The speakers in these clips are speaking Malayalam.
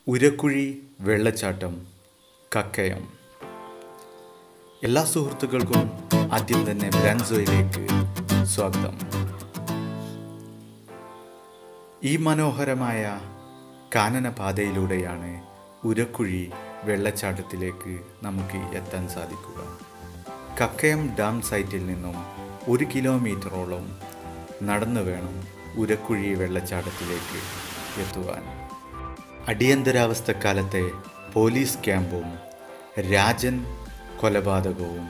ഉരക്കുഴി വെള്ളച്ചാട്ടം കക്കയം. എല്ലാ സുഹൃത്തുക്കൾക്കും ആദ്യം തന്നെ ബ്രാൻസോയിലേക്ക് സ്വാഗതം. ഈ മനോഹരമായ കാനനപാതയിലൂടെയാണ് ഉരക്കുഴി വെള്ളച്ചാട്ടത്തിലേക്ക് നമുക്ക് എത്താൻ സാധിക്കുക. കക്കയം ഡാം സൈറ്റിൽ നിന്നും 1 കിലോമീറ്ററോളം നടന്നു വേണം ഉരക്കുഴി വെള്ളച്ചാട്ടത്തിലേക്ക് എത്തുവാൻ. അടിയന്തരാവസ്ഥക്കാലത്തെ പോലീസ് ക്യാമ്പും രാജൻ കൊലപാതകവും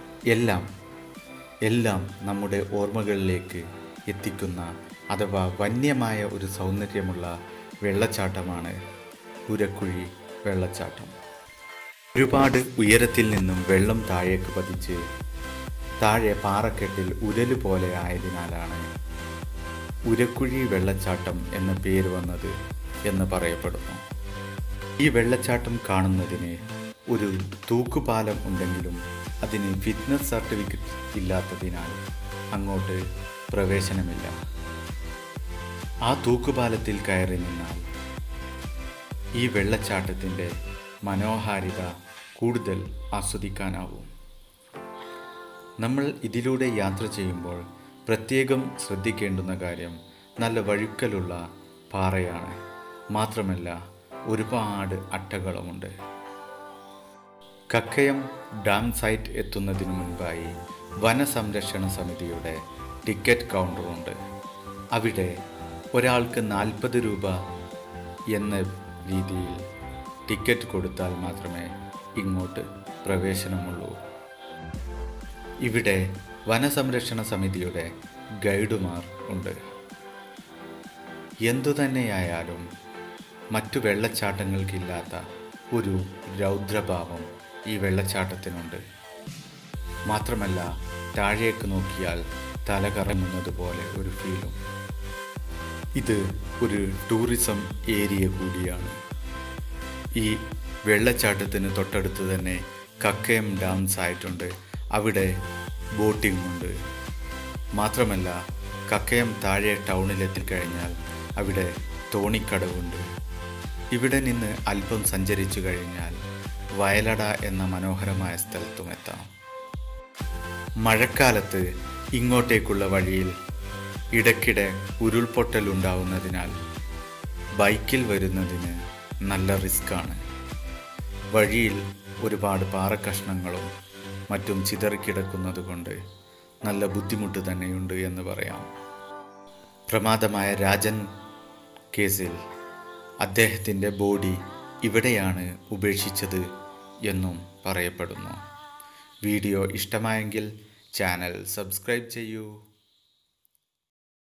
എല്ലാം നമ്മുടെ ഓർമ്മകളിലേക്ക് എത്തിക്കുന്ന അഥവാ വന്യമായ ഒരു സൗന്ദര്യമുള്ള വെള്ളച്ചാട്ടമാണ് ഉരക്കുഴി വെള്ളച്ചാട്ടം. ഒരുപാട് ഉയരത്തിൽ നിന്നും വെള്ളം താഴേക്ക് പതിച്ച് താഴെ പാറക്കെട്ടിൽ ഉരല് പോലെ ആയതിനാലാണ് ഉരക്കുഴി വെള്ളച്ചാട്ടം എന്ന പേര് വന്നത് എന്ന് പറയപ്പെടുന്നു. ഈ വെള്ളച്ചാട്ടം കാണുന്നതിന് ഒരു തൂക്കുപാലം ഉണ്ടെങ്കിലും അതിന് ഫിറ്റ്നസ് സർട്ടിഫിക്കറ്റ് ഇല്ലാത്തതിനാൽ അങ്ങോട്ട് പ്രവേശനമില്ല. ആ തൂക്കുപാലത്തിൽ കയറി നിന്നാൽ ഈ വെള്ളച്ചാട്ടത്തിൻ്റെ മനോഹാരിത കൂടുതൽ ആസ്വദിക്കാനാവും. നമ്മൾ ഇതിലൂടെ യാത്ര ചെയ്യുമ്പോൾ പ്രത്യേകം ശ്രദ്ധിക്കേണ്ടുന്ന കാര്യം നല്ല വഴുക്കലുള്ള പാറയാണ്. മാത്രമല്ല ഒരുപാട് അട്ടകളുമുണ്ട്. കക്കയം ഡാം സൈറ്റ് എത്തുന്നതിന് മുൻപായി വനസംരക്ഷണ സമിതിയുടെ ടിക്കറ്റ് കൗണ്ടറുണ്ട്. അവിടെ ഒരാൾക്ക് 40 രൂപ എന്ന രീതിയിൽ ടിക്കറ്റ് കൊടുത്താൽ മാത്രമേ ഇങ്ങോട്ട് പ്രവേശനമുള്ളൂ. ഇവിടെ വനസംരക്ഷണ സമിതിയുടെ ഗൈഡുമാർ ഉണ്ട്. എന്തുതന്നെയായാലും മറ്റു വെള്ളച്ചാട്ടങ്ങൾക്കില്ലാത്ത ഒരു രൗദ്രഭാവം ഈ വെള്ളച്ചാട്ടത്തിനുണ്ട്. മാത്രമല്ല താഴേക്ക് നോക്കിയാൽ തല കറങ്ങുന്നത് പോലെ ഒരു ഫീലും. ഇത് ഒരു ടൂറിസം ഏരിയ കൂടിയാണ്. ഈ വെള്ളച്ചാട്ടത്തിന് തൊട്ടടുത്ത് തന്നെ കക്കയം ഡാം സൈറ്റുണ്ട്. അവിടെ ബോട്ടിംഗ് ഉണ്ട്. മാത്രമല്ല കക്കയം താഴെ ടൗണിലെത്തിക്കഴിഞ്ഞാൽ അവിടെ തോണിക്കടവുണ്ട്. ഇവിടെ നിന്ന് അല്പം സഞ്ചരിച്ചു കഴിഞ്ഞാൽ വയലട എന്ന മനോഹരമായ സ്ഥലത്തും എത്താം. മഴക്കാലത്ത് ഇങ്ങോട്ടേക്കുള്ള വഴിയിൽ ഇടയ്ക്കിടെ ഉരുൾപൊട്ടൽ ഉണ്ടാവുന്നതിനാൽ ബൈക്കിൽ വരുന്നതിന് നല്ല റിസ്ക്കാണ്. വഴിയിൽ ഒരുപാട് പാറക്കഷ്ണങ്ങളും മറ്റും ചിതറിക്കിടക്കുന്നത് കൊണ്ട് നല്ല ബുദ്ധിമുട്ട് തന്നെയുണ്ട് എന്ന് പറയാം. പ്രമാദമായ രാജൻ കേസിൽ അദ്ദേഹത്തിൻ്റെ ബോഡി ഇവിടെയാണ് ഉപേക്ഷിച്ചത് എന്നും പറയപ്പെടുന്നു. വീഡിയോ ഇഷ്ടമായെങ്കിൽ ചാനൽ സബ്സ്ക്രൈബ് ചെയ്യൂ.